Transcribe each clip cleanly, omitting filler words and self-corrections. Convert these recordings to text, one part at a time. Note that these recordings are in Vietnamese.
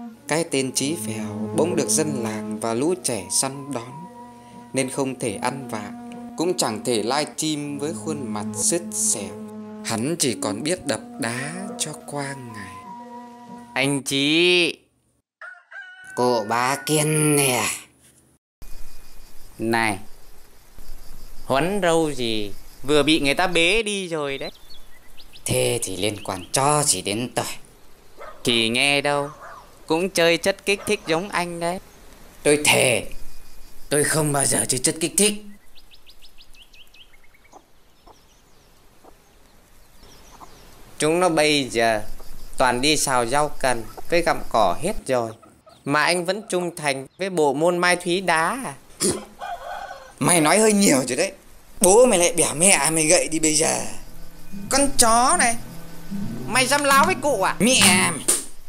Cái tên Chí Phèo bỗng được dân làng và lũ trẻ săn đón, nên không thể ăn vạ, cũng chẳng thể livestream với khuôn mặt sứt xẻo. Hắn chỉ còn biết đập đá cho qua ngày. Anh Chí. Cô Bá Kiên nè. Này, Huấn râu gì vừa bị người ta bế đi rồi đấy. Thế thì liên quan cho gì đến tôi? Thì nghe đâu, cũng chơi chất kích thích giống anh đấy. Tôi thề, tôi không bao giờ chơi chất kích thích. Chúng nó bây giờ toàn đi xào rau cần với gặm cỏ hết rồi, mà anh vẫn trung thành với bộ môn Mai Thúy đá à? Mày nói hơi nhiều rồi đấy. Bố mày lại bẻ mẹ mày gậy đi bây giờ. Con chó này, mày dám láo với cụ à? Mẹ mày,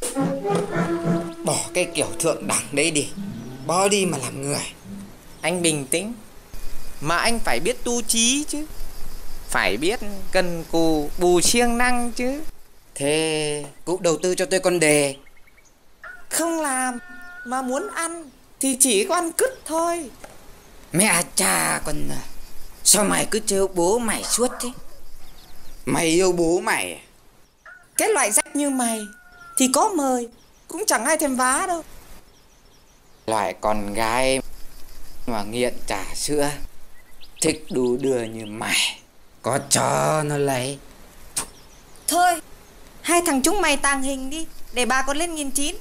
bỏ cái kiểu thượng đẳng đấy đi, bỏ đi mà làm người. Anh bình tĩnh, mà anh phải biết tu trí chứ, phải biết cần cù bù siêng năng chứ. Thế cũng đầu tư cho tôi con đề. Không làm mà muốn ăn thì chỉ có ăn cứt thôi. Mẹ cha con, sao mày cứ trêu bố mày suốt thế? Mày yêu bố mày à? Cái loại rách như mày thì có mời cũng chẳng ai thèm vá đâu. Loại con gái mà nghiện trà sữa, thích đu đưa như mày, có cho nó lấy. Thôi, hai thằng chúng mày tàng hình đi, để bà còn lên 1.900.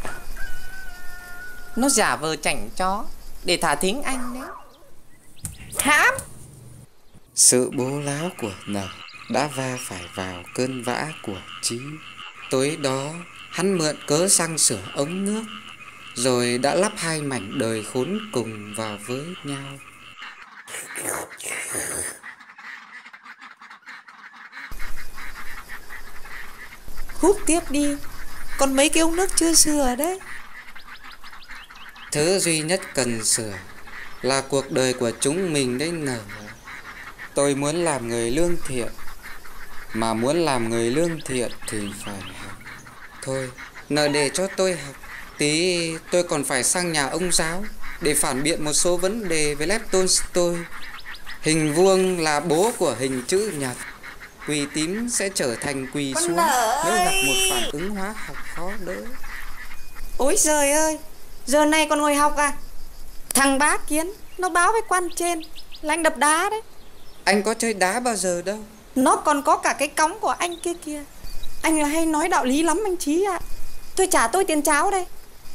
Nó giả vờ chảnh chó để thả thính anh đấy. Hãm. Sự bố láo của Nở đã va phải vào cơn vã của Chí. Tối đó hắn mượn cớ xăng sửa ống nước, rồi đã lắp hai mảnh đời khốn cùng vào với nhau. Hút tiếp đi, còn mấy cái ống nước chưa sửa đấy. Thứ duy nhất cần sửa là cuộc đời của chúng mình đấy Nở. Tôi muốn làm người lương thiện, mà muốn làm người lương thiện thì phải học. Thôi, Nở để cho tôi học. Tí tôi còn phải sang nhà ông giáo để phản biện một số vấn đề với Lev Tolstoy. Hình vuông là bố của hình chữ nhật. Quỳ tím sẽ trở thành quỳ xuống nếu gặp một phản ứng hóa học khó đỡ. Ôi trời ơi, giờ này còn ngồi học à? Thằng Bá Kiến nó báo với quan trên là anh đập đá đấy. Anh có chơi đá bao giờ đâu. Nó còn có cả cái cống của anh kia kìa. Anh là hay nói đạo lý lắm anh Chí ạ. Thôi trả tôi tiền cháo đây.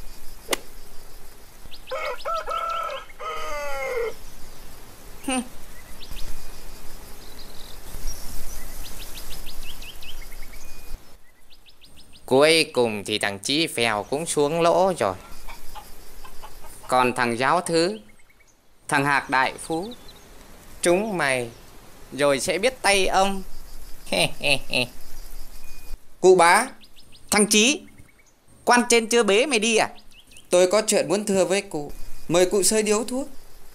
Cuối cùng thì thằng Chí Phèo cũng xuống lỗ rồi. Còn thằng Giáo Thứ, thằng Hạc Đại Phú, chúng mày rồi sẽ biết tay ông. Cụ Bá, Thằng Chí, quan trên chưa bế mày đi à? tôi có chuyện muốn thưa với cụ. Mời cụ sơi điếu thuốc.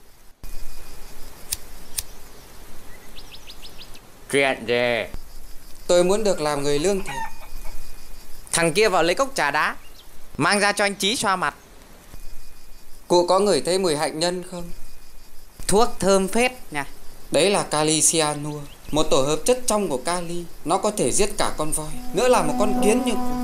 Chuyện gì? Tôi muốn được làm người lương thiện. Thằng kia vào lấy cốc trà đá, mang ra cho anh Chí xoa mặt. Cụ có ngửi thấy mùi hạnh nhân không? Thuốc thơm phết nha. Đấy là kali cyanua, một tổ hợp chất trong của kali. Nó có thể giết cả con voi, nữa là một con kiến như cụ.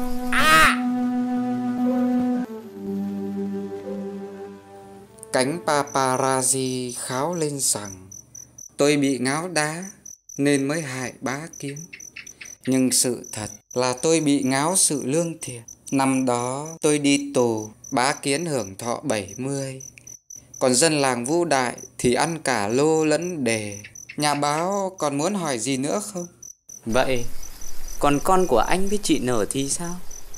Cánh paparazzi kháo lên rằng tôi bị ngáo đá nên mới hại Bá Kiến. Nhưng sự thật là tôi bị ngáo sự lương thiện. Năm đó tôi đi tù, Bá Kiến hưởng thọ 70. Còn dân làng Vũ Đại thì ăn cả lô lẫn đề. Nhà báo còn muốn hỏi gì nữa không? Vậy còn con của anh với chị Nở thì sao?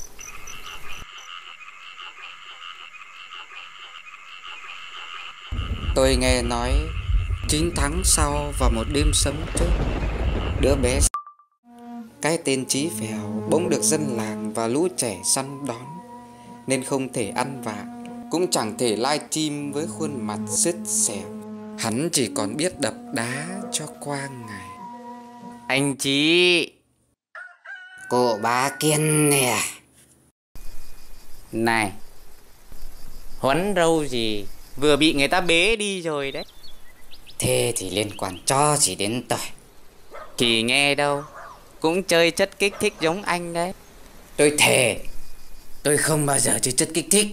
Tôi nghe nói 9 tháng sau và một đêm sấm chớp, đứa bé cái tên Chí Phèo bỗng được dân làng và lũ trẻ săn đón, nên không thể ăn vạ, cũng chẳng thể livestream với khuôn mặt sứt xẻo. Hắn chỉ còn biết đập đá cho qua ngày. Anh Chí. Cô Bá Kiên nè. Này, Huấn râu gì, vừa bị người ta bế đi rồi đấy. Thế thì liên quan cho gì đến tôi? Kỳ nghe đâu, cũng chơi chất kích thích giống anh đấy. Tôi thề, tôi không bao giờ chơi chất kích thích.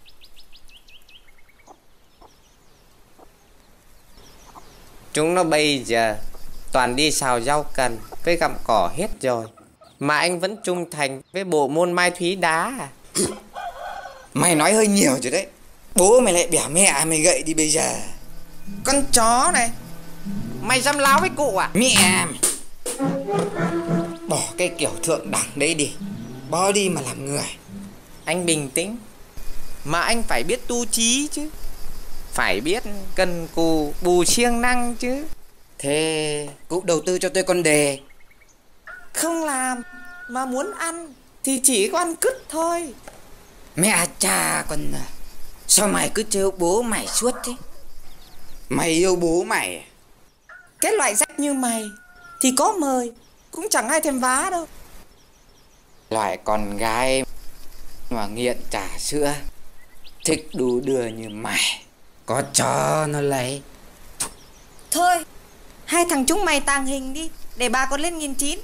Chúng nó bây giờ toàn đi xào rau cần với gặm cỏ hết rồi, mà anh vẫn trung thành với bộ môn Mai Thúy đá à? Mày nói hơi nhiều rồi đấy. Bố mày lại bẻ mẹ mày gậy đi bây giờ. Con chó này, mày dám láo với cụ à? Mẹ mày, bỏ cái kiểu thượng đẳng đấy đi, bỏ đi mà làm người. Anh bình tĩnh, mà anh phải biết tu trí chứ, phải biết cần cù bù siêng năng chứ. Thế cũng đầu tư cho tôi con đề. Không làm mà muốn ăn thì chỉ có ăn cứt thôi. Mẹ cha con à, sao mày cứ trêu bố mày suốt thế? Mày yêu bố mày à? Cái loại rách như mày thì có mời cũng chẳng ai thèm vá đâu. Loại con gái mà nghiện trà sữa, thích đu đưa như mày, có cho nó lấy. Thôi, hai thằng chúng mày tàng hình đi, để bà còn lên 1.900.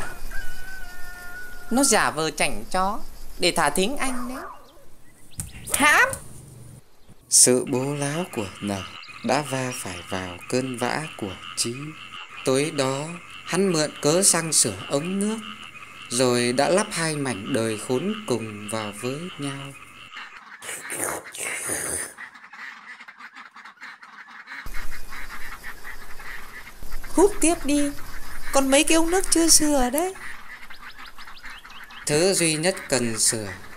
Nó giả vờ chảnh chó để thả thính anh đấy. Hãm. Sự bố láo của Nở đã va phải vào cơn vã của Chí. Tối đó hắn mượn cớ xăng sửa ống nước, rồi đã lắp hai mảnh đời khốn cùng vào với nhau. Hút tiếp đi, còn mấy cái ống nước chưa sửa đấy. Thứ duy nhất cần sửa